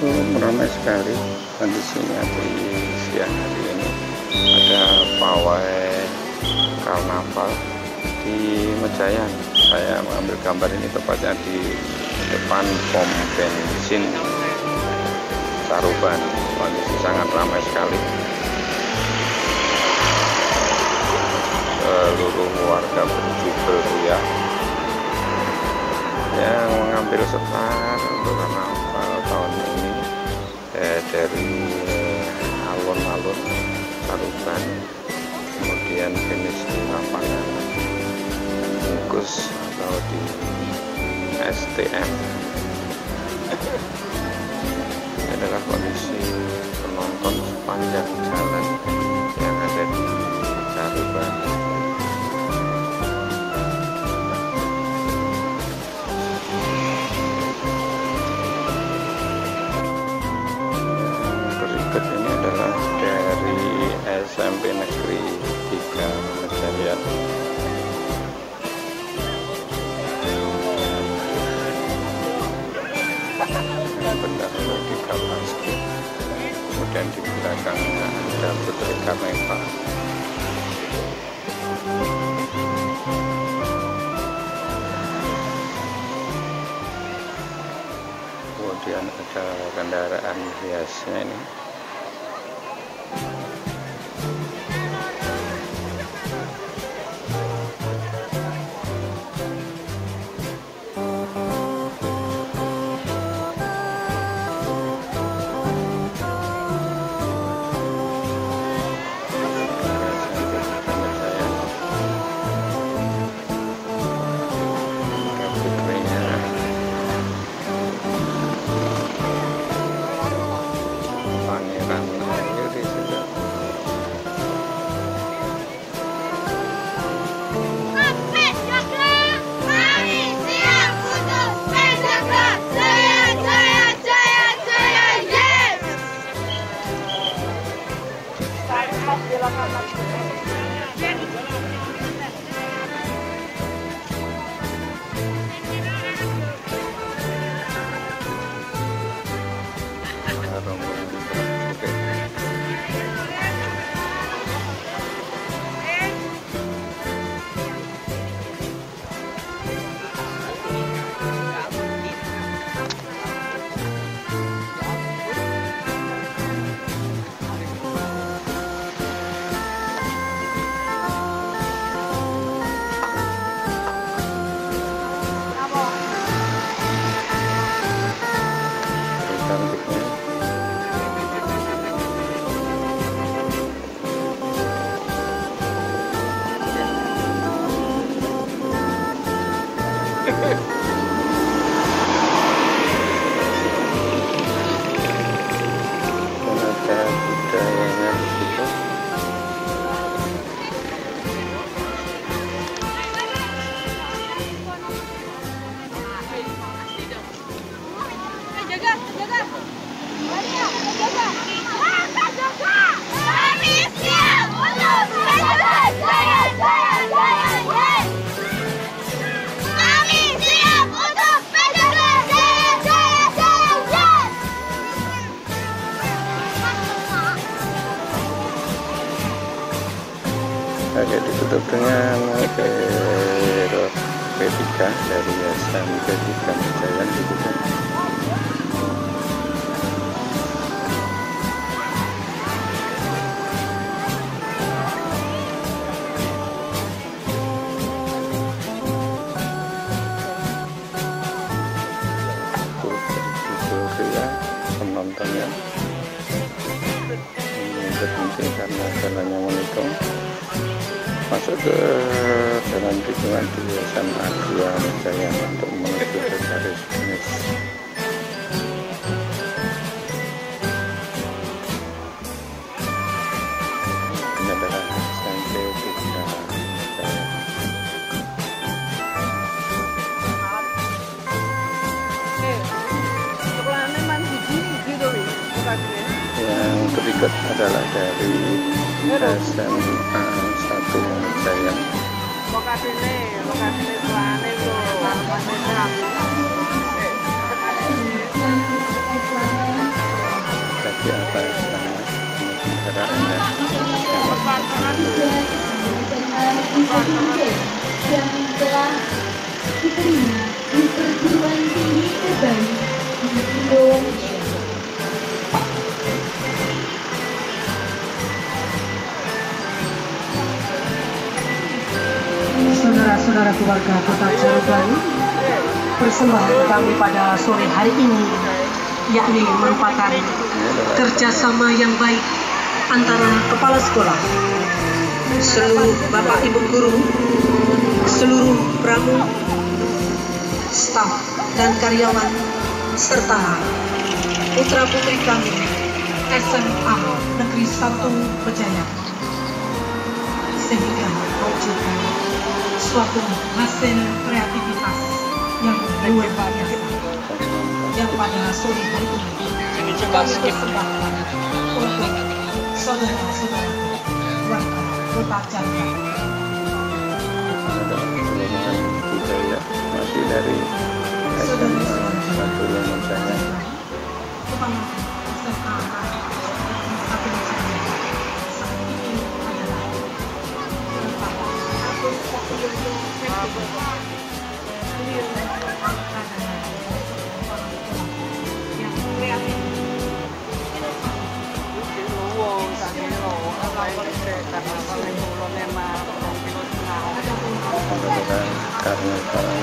Assalamualaikum, ramai sekali kondisinya di siang hari ini. Ada pawai karnaval di Mejayan. Saya mengambil gambar ini tepatnya di depan pom bensin Saruban. Kondisi sangat ramai sekali. Seluruh warga berjubel ria yang mengambil setar untuk karnaval tahun ini dari alun-alun Saruban, kemudian finish di lapangan Bungkus atau di STM. Ini adalah kondisi penonton sepanjang jalan yang ada di Saruban. Ini adalah dari SMP Negeri 3 Mejayan. Benda logika basket. Kemudian di belakangnya ada Putri Karneva. Kemudian ada kendaraan hiasnya ini. Agak ditutup dengan P3 dari SMP 3 Mejayan juga. Penontonnya berhenti karena jalannya menikung. Masuk ke jalan tikungan di SMA 2 Mejayan untuk menuju ke garis finish. Ini adalah SMP 3 Mejayan. Yang berikut adalah dari SMA 1 Mejayan. Lokasinya di atas sana kendaraannya. Yang telah diterima di perguruan tinggi terbaik di Indonesia. Saudara-saudara keluarga Kota Cirebon, persembahan kami pada sore hari ini yakni merupakan kerjasama yang baik antara kepala sekolah, seluruh bapak ibu guru, seluruh pramu, staf dan karyawan, serta putra putri kami SMA Negeri 1 Bejaya, sehingga mewujudkan suatu hasil kreativitas yang luar biasa yang pada sore hari ini kami persembahkan untuk saudara-saudara warga Kota Cirebon. Ada perkembangan budaya masih dari SMA 1 Bejaya. Karnaval.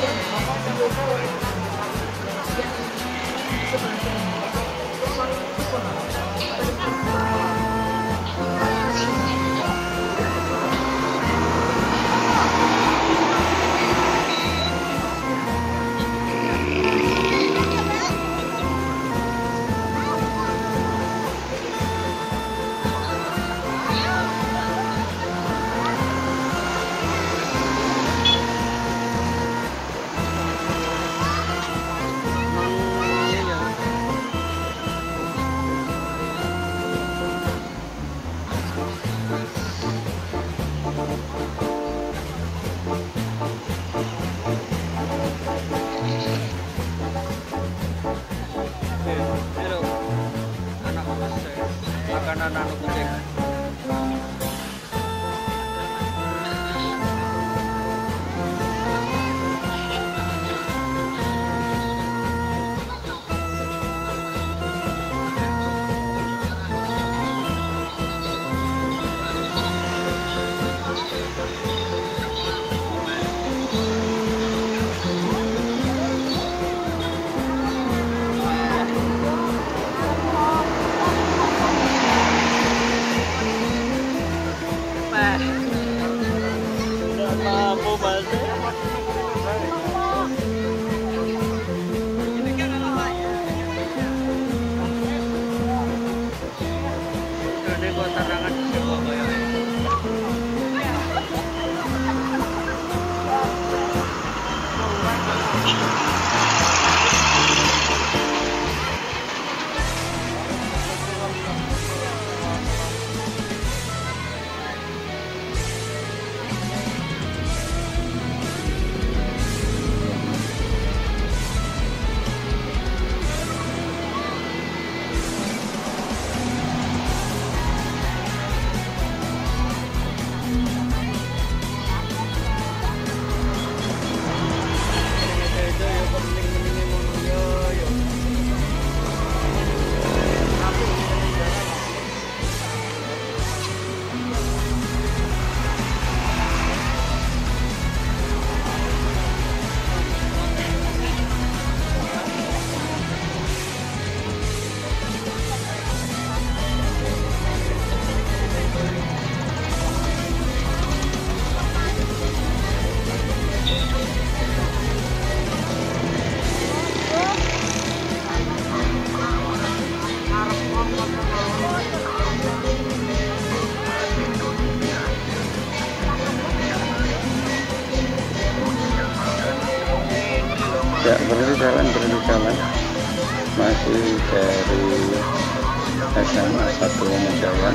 Makanan anu kucing. Ya, berhenti jalan masih dari SMA 1 Bejaya.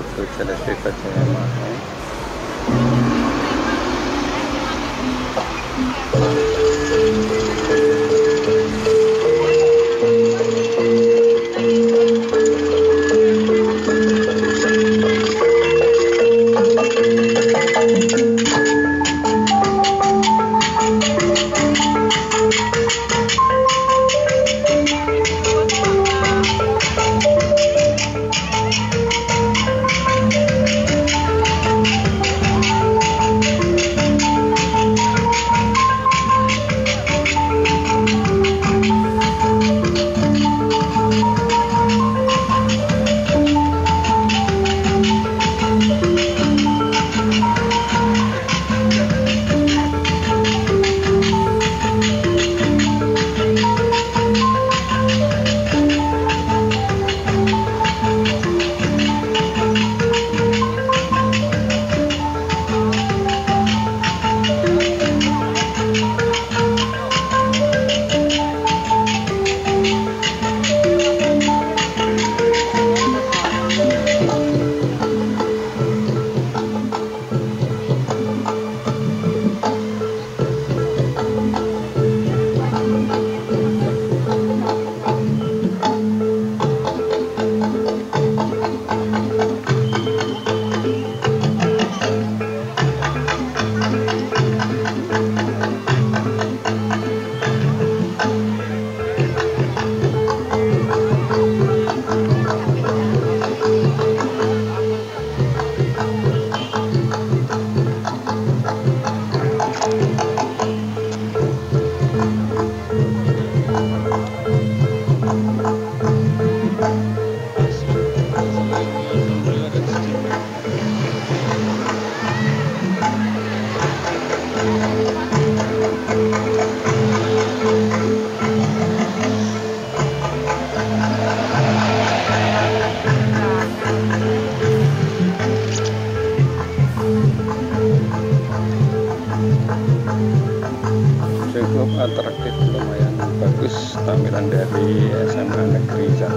Itu CLSD Gajah Mada. Cukup atraktif, lumayan bagus tampilan dari SMA Negeri 1